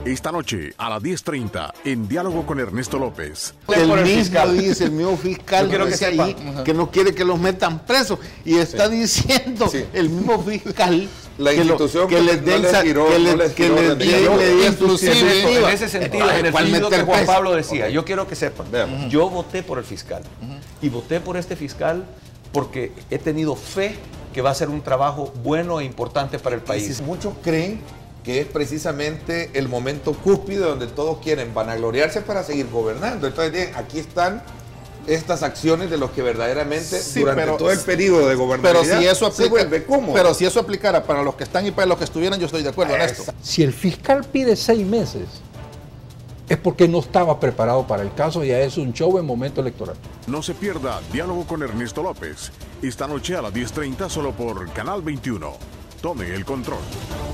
Esta noche a las 10:30 en Diálogo con Ernesto López. El mismo fiscal dice ahí que no quiere que los metan presos y está diciendo el mismo fiscal la institución que les den inclusive en ese sentido, en el sentido que Juan Pablo decía, yo quiero que sepan, yo voté por el fiscal y voté por este fiscal porque he tenido fe que va a ser un trabajo bueno e importante para el país. Muchos creen que es precisamente el momento cúspide donde todos quieren vanagloriarse para seguir gobernando. Entonces, aquí están estas acciones de los que verdaderamente durante todo el periodo de gobernabilidad se vuelve cómodo. Pero si eso aplicara para los que están y para los que estuvieran, yo estoy de acuerdo en esto. Si el fiscal pide 6 meses, es porque no estaba preparado para el caso y ya es un show en momento electoral. No se pierda Diálogo con Ernesto López. Esta noche a las 10:30 solo por Canal 21. Tome el control.